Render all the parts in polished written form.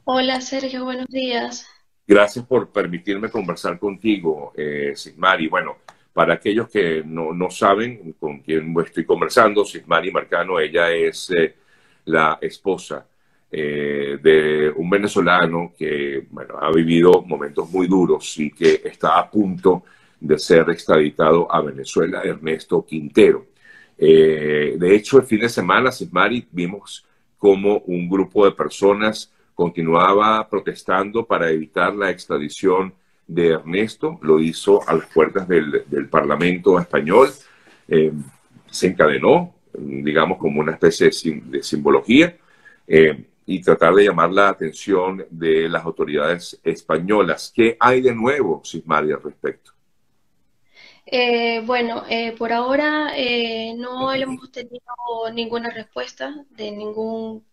Hola Sergio, buenos días. Gracias por permitirme conversar contigo, Sismari. Bueno, para aquellos que no saben con quién estoy conversando, Sismari Marcano, ella es la esposa de un venezolano que bueno, ha vivido momentos muy duros y que está a punto de ser extraditado a Venezuela, Ernesto Quintero. De hecho, el fin de semana, Sismari, vimos como un grupo de personas continuaba protestando para evitar la extradición de Ernesto, lo hizo a las puertas del Parlamento español, eh, se encadenó, digamos, como una especie de simbología, y tratar de llamar la atención de las autoridades españolas. ¿Qué hay de nuevo, Sismari, al respecto? Por ahora no hemos tenido ninguna respuesta de ningún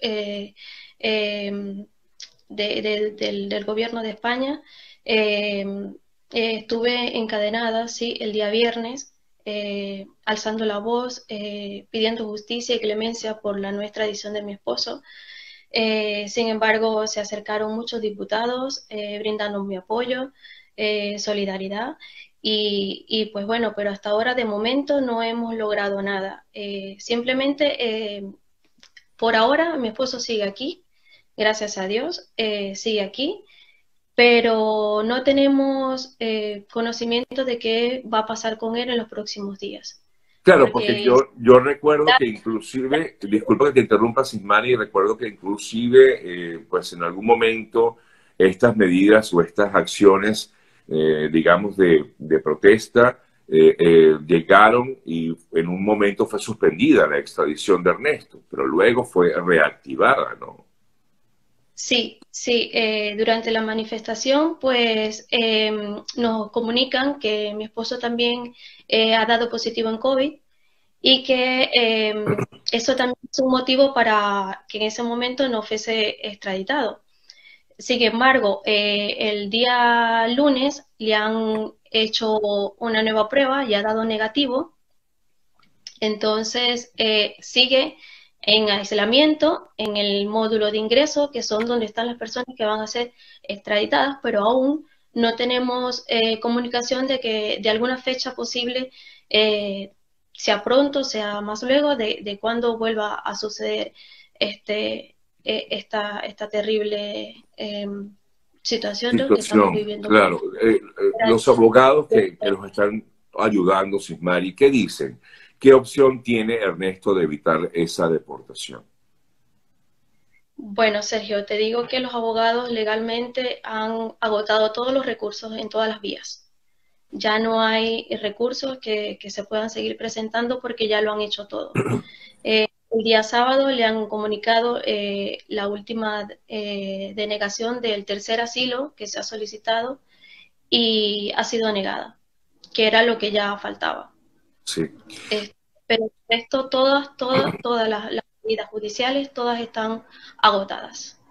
del gobierno de España. Eh, Estuve encadenada, sí, el día viernes, alzando la voz, pidiendo justicia y clemencia por la no extradición de mi esposo. Sin embargo, se acercaron muchos diputados brindando mi apoyo, solidaridad pues bueno, pero hasta ahora de momento no hemos logrado nada. Simplemente por ahora mi esposo sigue aquí, gracias a Dios, sigue aquí, pero no tenemos conocimiento de qué va a pasar con él en los próximos días, Claro, porque porque yo recuerdo que inclusive, disculpa que te interrumpa, Sismani, recuerdo que inclusive, pues en algún momento estas medidas o estas acciones, digamos, de protesta, llegaron y en un momento fue suspendida la extradición de Ernesto, pero luego fue reactivada, ¿no? sí, sí, durante la manifestación pues nos comunican que mi esposo también ha dado positivo en COVID y que eso también es un motivo para que en ese momento no fuese extraditado. Sin embargo, el día lunes le han hecho una nueva prueba y ha dado negativo, entonces sigue en aislamiento en el módulo de ingreso, que son donde están las personas que van a ser extraditadas, pero aún no tenemos comunicación de que de alguna fecha posible, sea pronto, sea más luego, de cuándo vuelva a suceder esta terrible situación, ¿no?, que estamos Situación, viviendo. claro. Los abogados que los están ayudando, Sismari, ¿qué dicen? ¿Qué opción tiene Ernesto de evitar esa deportación? Bueno, Sergio, te digo que los abogados legalmente han agotado todos los recursos en todas las vías. Ya no hay recursos que se puedan seguir presentando porque ya lo han hecho todo. El día sábado le han comunicado la última denegación del tercer asilo que se ha solicitado y ha sido negada, que era lo que ya faltaba. Sí. Eh, pero esto, todas las medidas judiciales, todas están agotadas.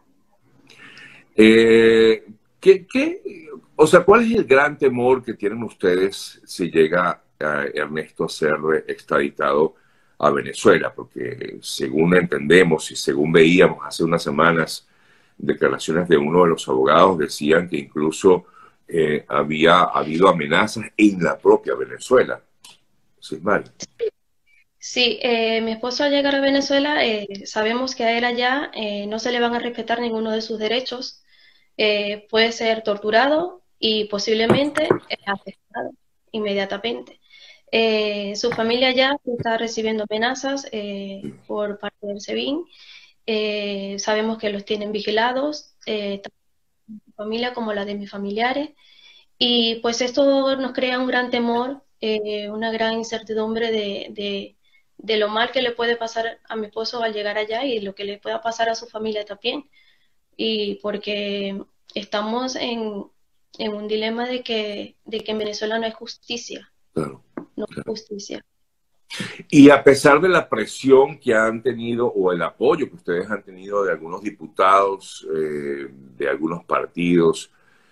Eh, o sea, ¿cuál es el gran temor que tienen ustedes si llega Ernesto a ser extraditado a Venezuela? Porque según entendemos y según veíamos hace unas semanas, declaraciones de uno de los abogados decían que incluso había habido amenazas en la propia Venezuela. Sí, mal. Sí, mi esposo al llegar a Venezuela, sabemos que a él allá no se le van a respetar ninguno de sus derechos. Puede ser torturado y posiblemente asesinado inmediatamente. Su familia ya está recibiendo amenazas por parte del SEBIN. Sabemos que los tienen vigilados, tanto mi familia como la de mis familiares. Y pues esto nos crea un gran temor, una gran incertidumbre de lo mal que le puede pasar a mi esposo al llegar allá y lo que le pueda pasar a su familia también. Y porque estamos en un dilema de que en Venezuela no hay justicia, Claro. no hay justicia. Y a pesar de la presión que han tenido o el apoyo que ustedes han tenido de algunos diputados, de algunos partidos,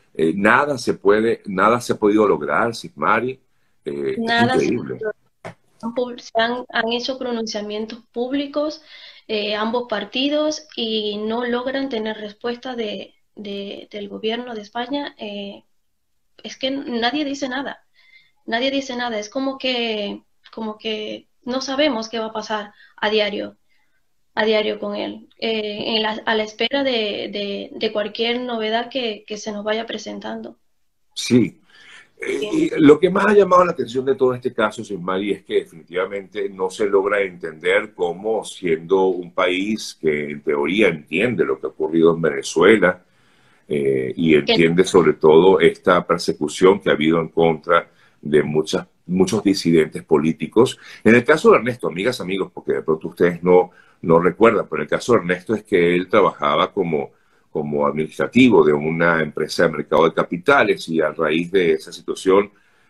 nada se ha podido lograr, Sigmari. Es Nada se increíble. han hecho pronunciamientos públicos ambos partidos y no logran tener respuesta del gobierno de España, es que nadie dice nada. Nadie dice nada. Es como que no sabemos qué va a pasar a diario con él, a la espera de cualquier novedad que se nos vaya presentando. Sí. Bien. Y lo que más ha llamado la atención de todo este caso, Mari, es que definitivamente no se logra entender cómo, siendo un país que en teoría entiende lo que ha ocurrido en Venezuela, y Que- entiende sobre todo esta persecución que ha habido en contra de muchos disidentes políticos. En el caso de Ernesto, amigas, amigos, porque de pronto ustedes no recuerdan, pero el caso de Ernesto es que él trabajaba como administrativo de una empresa de mercado de capitales y a raíz de esa situación,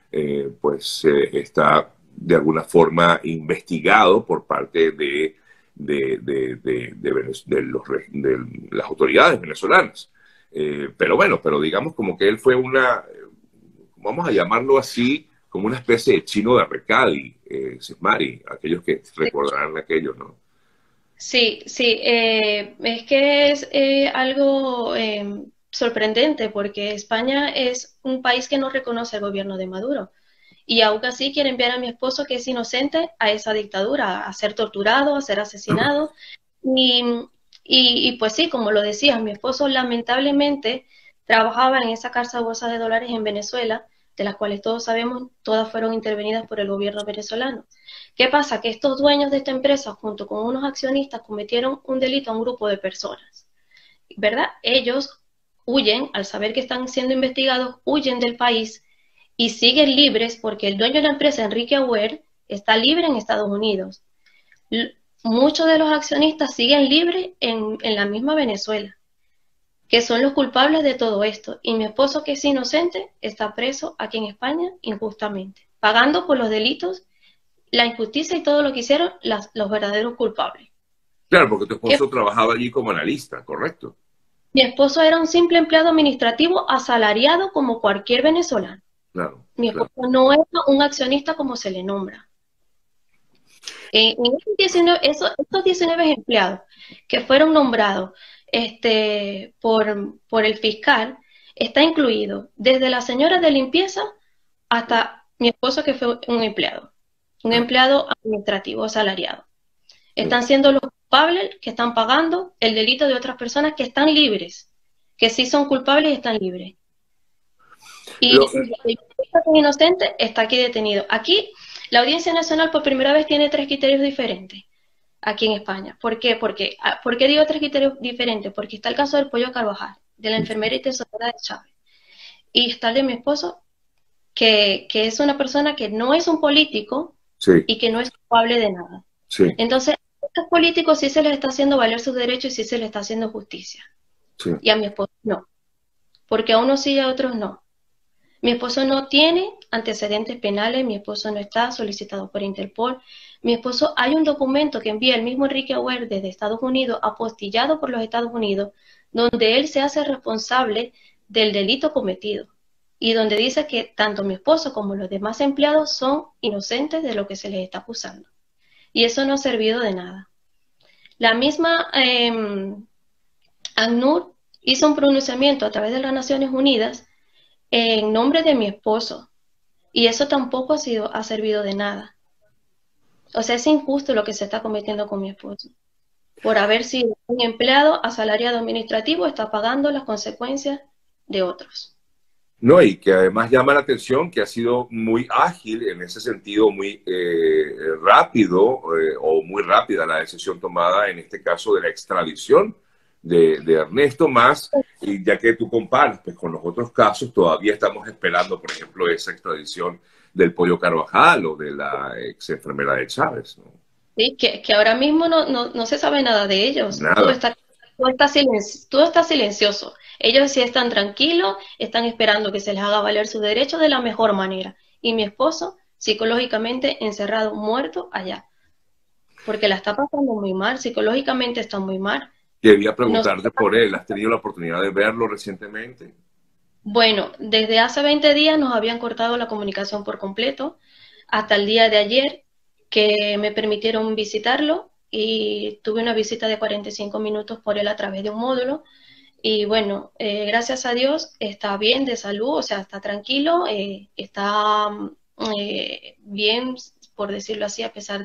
está de alguna forma investigado por parte de las autoridades venezolanas. Pero bueno, pero digamos como que él fue vamos a llamarlo así, como una especie de chino de Recadi, Sismari, aquellos que recordarán aquello, ¿no? Sí, sí, es que es algo sorprendente porque España es un país que no reconoce el gobierno de Maduro y aún así quiere enviar a mi esposo, que es inocente, a esa dictadura, a ser torturado, a ser asesinado. Y, y pues sí, como lo decías, mi esposo lamentablemente trabajaba en esa casa de bolsa de dólares en Venezuela, de las cuales todos sabemos, todas fueron intervenidas por el gobierno venezolano. ¿Qué pasa? Que estos dueños de esta empresa, junto con unos accionistas, cometieron un delito a un grupo de personas, ¿verdad? Ellos huyen, al saber que están siendo investigados, huyen del país y siguen libres porque el dueño de la empresa, Enrique Auer, está libre en Estados Unidos. Muchos de los accionistas siguen libres en la misma Venezuela, que son los culpables de todo esto. Y mi esposo, que es inocente, está preso aquí en España injustamente, pagando por los delitos, la injusticia y todo lo que hicieron los verdaderos culpables. Claro, porque tu ¿Qué? esposo trabajaba allí como analista, ¿correcto? Mi esposo era un simple empleado administrativo asalariado como cualquier venezolano. Claro, Mi claro. esposo no era un accionista como se le nombra. En estos 19 empleados que fueron nombrados por el fiscal, está incluido desde la señora de limpieza hasta mi esposo, que fue un Ah, empleado administrativo asalariado. sí. Están siendo los culpables que están pagando el delito de otras personas que están libres, que sí son culpables y están libres. Lo- Y el que es inocente está aquí detenido. Aquí la Audiencia Nacional por primera vez tiene tres criterios diferentes aquí en España. ¿Por qué? ¿Por qué digo tres criterios diferentes? Porque está el caso del Pollo Carvajal, de la enfermera y tesorera de Chávez. Y está el de mi esposo, que es una persona que no es un político sí, y que no es culpable de nada. sí, Entonces, a estos políticos sí se les está haciendo valer sus derechos y sí se les está haciendo justicia. sí. Y a mi esposo no. Porque a unos sí y a otros no. Mi esposo no tiene antecedentes penales, mi esposo no está solicitado por Interpol. Mi esposo, hay un documento que envía el mismo Enrique Auer desde Estados Unidos, apostillado por los Estados Unidos, donde él se hace responsable del delito cometido y donde dice que tanto mi esposo como los demás empleados son inocentes de lo que se les está acusando. Y eso no ha servido de nada. La misma ACNUR hizo un pronunciamiento a través de las Naciones Unidas en nombre de mi esposo, y eso tampoco ha servido de nada. O sea, es injusto lo que se está cometiendo con mi esposo. Por haber sido un empleado asalariado administrativo, está pagando las consecuencias de otros. No, y que además llama la atención que ha sido muy ágil en ese sentido, muy rápido o muy rápida la decisión tomada en este caso de la extradición de Ernesto más, y ya que tú comparas pues, con los otros casos, todavía estamos esperando, por ejemplo, esa extradición del Pollo Carvajal o de la ex enfermera de Chávez, ¿no? ¿Sí? Que ahora mismo no se sabe nada de ellos. Nada. Todo está silencioso. Ellos sí están tranquilos, están esperando que se les haga valer su derecho de la mejor manera. Y mi esposo, psicológicamente encerrado, muerto allá, porque la está pasando muy mal, psicológicamente está muy mal. Quería No sé. preguntarte por él, ¿has tenido la oportunidad de verlo recientemente? Bueno, desde hace 20 días nos habían cortado la comunicación por completo, hasta el día de ayer que me permitieron visitarlo y tuve una visita de 45 minutos por él a través de un módulo. Y bueno, gracias a Dios está bien de salud, o sea, está tranquilo, está bien, por decirlo así, a pesar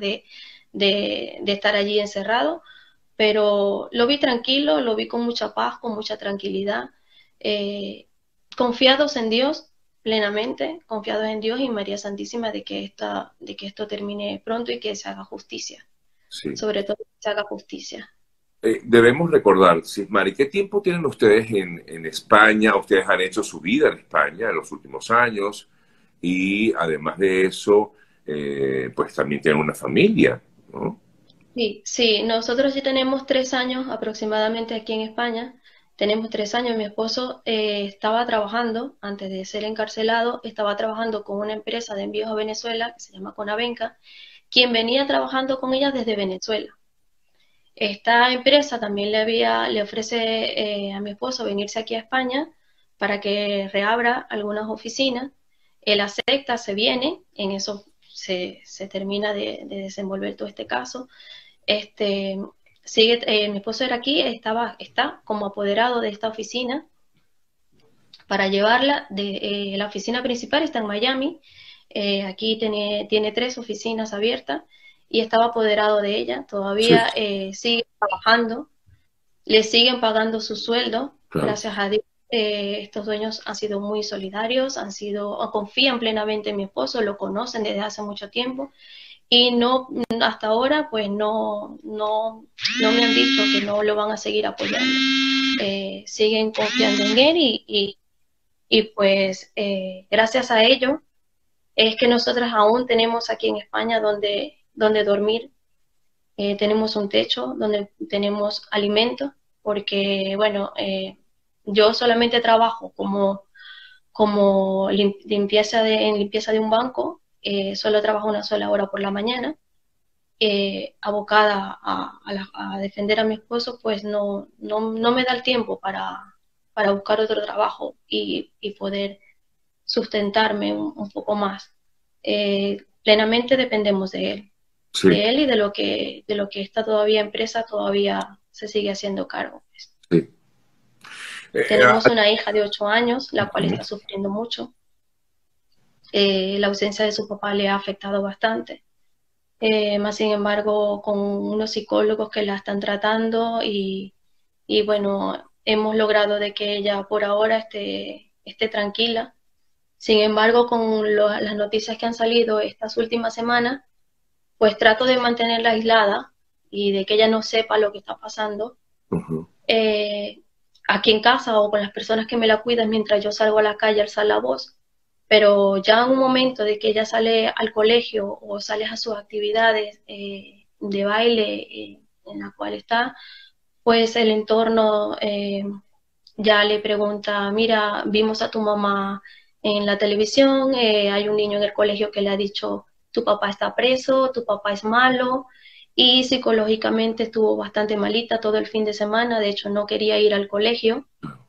de estar allí encerrado, pero lo vi tranquilo, lo vi con mucha paz, con mucha tranquilidad, eh, confiados en Dios plenamente, confiados en Dios y María Santísima de que esto termine pronto y que se haga justicia, Sí. sobre todo que se haga justicia. Debemos recordar, Sismari, ¿qué tiempo tienen ustedes en España? Ustedes han hecho su vida en España en los últimos años y además de eso, pues también tienen una familia, ¿no? Sí, sí, nosotros sí tenemos 3 años aproximadamente aquí en España. Tenemos 3 años. Mi esposo estaba trabajando, antes de ser encarcelado, estaba trabajando con una empresa de envíos a Venezuela que se llama Conavenca, quien venía trabajando con ella desde Venezuela. Esta empresa también le ofrece a mi esposo venirse aquí a España para que reabra algunas oficinas. Él acepta, se viene, en eso se termina de desenvolver todo este caso. Este, mi esposo era aquí, está como apoderado de esta oficina para llevarla. La oficina principal está en Miami, aquí tiene 3 oficinas abiertas y estaba apoderado de ella. Sí, Todavía sigue trabajando, le siguen pagando su sueldo, claro. gracias a Dios. Estos dueños han sido muy solidarios, confían plenamente en mi esposo, lo conocen desde hace mucho tiempo y no, hasta ahora pues no me han dicho que no lo van a seguir apoyando. Siguen confiando en él y pues gracias a ello es que nosotras aún tenemos aquí en España donde dormir, tenemos un techo, donde tenemos alimento, porque bueno, yo solamente trabajo como en limpieza de un banco, solo trabajo una sola hora por la mañana, abocada a defender a mi esposo, pues no me da el tiempo para buscar otro trabajo y poder sustentarme un poco más. Plenamente dependemos Sí, de él y de lo que esta todavía empresa todavía se sigue haciendo cargo. sí. Tenemos una hija de 8 años, la cual Ujú. está sufriendo mucho. La ausencia de su papá le ha afectado bastante. Más sin embargo, con unos psicólogos que la están tratando y bueno, hemos logrado de que ella por ahora esté tranquila. Sin embargo, con las noticias que han salido estas últimas semanas, pues trato de mantenerla aislada y de que ella no sepa lo que está pasando Ujú. eh, aquí en casa o con las personas que me la cuidan mientras yo salgo a la calle a alzar la voz. Pero ya en un momento de que ella sale al colegio o sale a sus actividades de baile en la cual está, pues el entorno ya le pregunta, mira, vimos a tu mamá en la televisión, hay un niño en el colegio que le ha dicho, tu papá está preso, tu papá es malo, y psicológicamente estuvo bastante malita todo el fin de semana, de hecho no quería ir al colegio.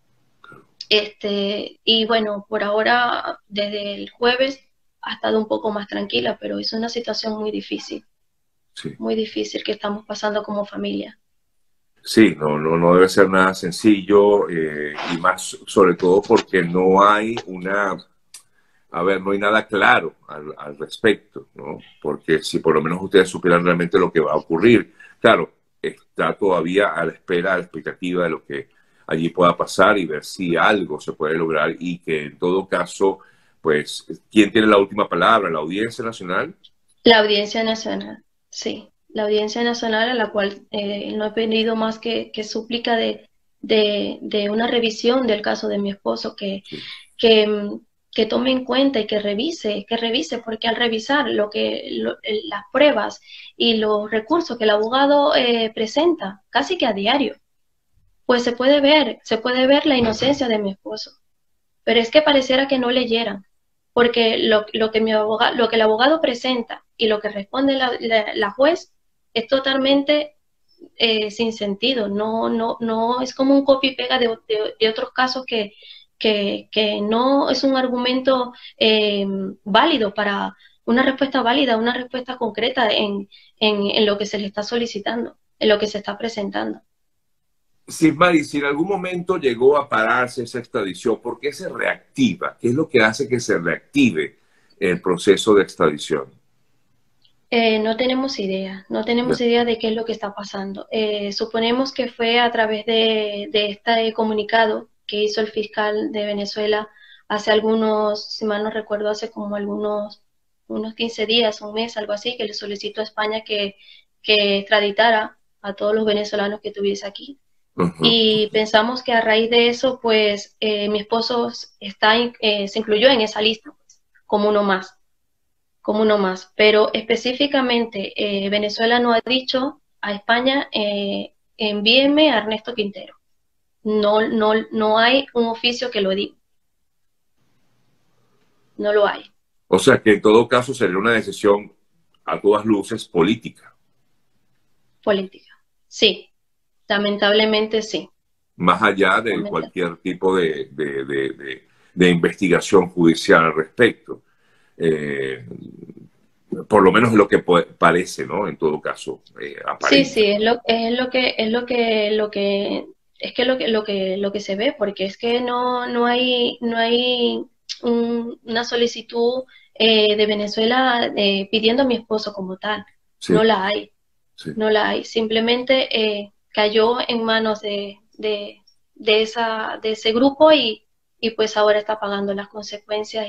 Y bueno, por ahora, desde el jueves, ha estado un poco más tranquila, pero es una situación Sí. muy difícil que estamos pasando como familia. Sí, no debe ser nada sencillo y más sobre todo porque no hay no hay nada claro al respecto, ¿no? Porque si por lo menos ustedes supieran realmente lo que va a ocurrir, claro, está todavía a la espera, a la expectativa de lo que allí pueda pasar y ver si algo se puede lograr y que en todo caso, pues, ¿quién tiene la última palabra? ¿La Audiencia Nacional? La Audiencia Nacional, sí, la Audiencia Nacional a la cual no he pedido más que súplica de una revisión del caso de mi esposo, Sí, que, que tome en cuenta y que revise, porque al revisar las pruebas y los recursos que el abogado presenta casi que a diario, pues se puede ver la inocencia de mi esposo. Pero es que pareciera que no leyeran, porque lo que el abogado presenta y lo que responde la juez es totalmente sin sentido. No es como un copy y pega de otros casos que no es un argumento válido para una respuesta válida, una respuesta concreta en lo que se le está solicitando, en lo que se está presentando. Mari, si en algún momento llegó a pararse esa extradición, ¿por qué se reactiva? ¿Qué es lo que hace que se reactive el proceso de extradición? No tenemos idea, no Ya. tenemos idea de qué es lo que está pasando. Suponemos que fue a través de este comunicado que hizo el fiscal de Venezuela hace algunos, si mal no recuerdo, hace como unos 15 días, un mes, algo así, que le solicitó a España que extraditara a todos los venezolanos que tuviese aquí. Ujú. Y pensamos que a raíz de eso, pues mi esposo se incluyó en esa lista, pues, como uno más como uno más, pero específicamente Venezuela no ha dicho a España envíeme a Ernesto Quintero. No, no, no hay un oficio que lo diga, no lo hay. O sea que en todo caso sería una decisión a todas luces política, Política. Sí, lamentablemente sí. más allá de cualquier tipo de investigación judicial al respecto. Eh, por lo menos es lo que parece, ¿no? En todo caso, Sí, aparenta. sí, es que lo que se ve, porque es que no hay una solicitud de Venezuela pidiendo a mi esposo como tal. No Sí, la hay, sí. no la hay. Simplemente cayó en manos de ese grupo y pues ahora está pagando las consecuencias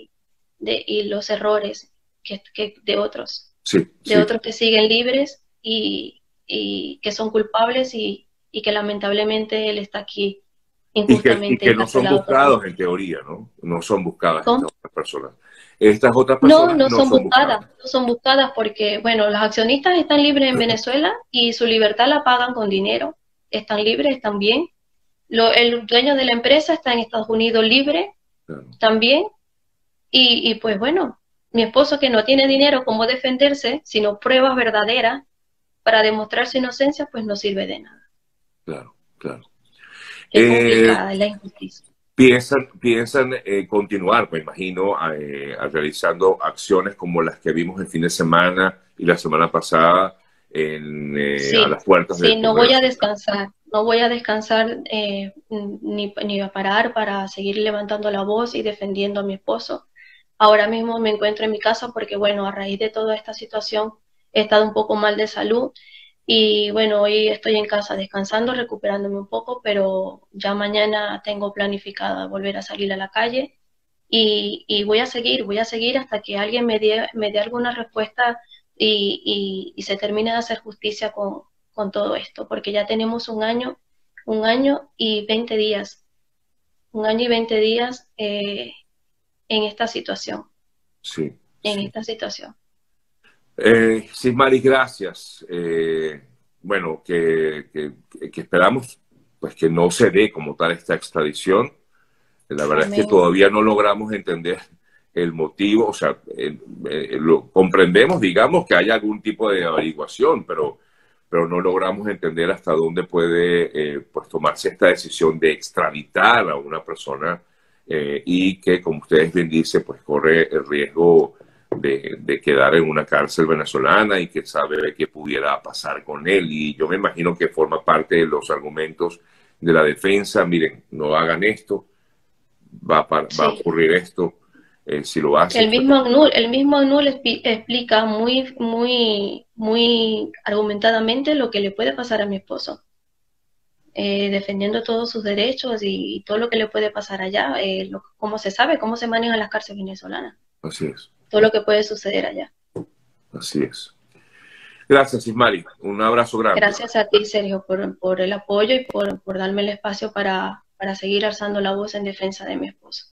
y los errores Sí, de sí. otros que siguen libres y que son culpables y que lamentablemente él está aquí Y injustamente que no son encarcelado todavía. buscados en teoría, ¿no? No son buscadas ¿Cómo? estas otras personas. Estas otras No, personas no no son son buscadas, buscadas. no son buscadas porque, bueno, los accionistas están libres en Venezuela y su libertad la pagan con dinero, están libres, están bien. El dueño de la empresa está en Estados Unidos libre Claro. también y pues bueno, mi esposo que no tiene dinero cómo defenderse, sino pruebas verdaderas para demostrar su inocencia, pues no sirve de nada. Claro, claro. Qué Eh, complicada es la injusticia. piensan continuar, me imagino, realizando acciones como las que vimos el fin de semana y la semana pasada a Sí, las puertas sí, del no voy a Congreso. descansar, no voy a descansar ni a parar para seguir levantando la voz y defendiendo a mi esposo. Ahora mismo me encuentro en mi casa porque, bueno, a raíz de toda esta situación he estado un poco mal de salud y, bueno, hoy estoy en casa descansando, recuperándome un poco, pero ya mañana tengo planificada volver a salir a la calle y voy a seguir hasta que alguien me dé alguna respuesta y se termine de hacer justicia con todo esto, porque ya tenemos un año y 20 días, un año y 20 días en esta situación, Sí, en sí. esta situación. Sismari, gracias. Bueno, que esperamos pues que no se dé como tal esta extradición. La verdad es que Amén. todavía no logramos entender el motivo, o sea, lo comprendemos, digamos, que hay algún tipo de averiguación, pero no logramos entender hasta dónde puede pues, tomarse esta decisión de extraditar a una persona y que, como ustedes bien dicen, pues corre el riesgo de quedar en una cárcel venezolana y que sabe qué pudiera pasar con él. Y yo me imagino que forma parte de los argumentos de la defensa, miren, no hagan esto, va a Sí. ocurrir esto, si lo haces, pues, El mismo ACNUR explica muy argumentadamente lo que le puede pasar a mi esposo. Defendiendo todos sus derechos y todo lo que le puede pasar allá, cómo se sabe, cómo se manejan las cárceles venezolanas, así es, todo lo que puede suceder allá. así es. Gracias, Ismari. Un abrazo grande. Gracias a ti, Sergio, por el apoyo y por darme el espacio para seguir alzando la voz en defensa de mi esposo.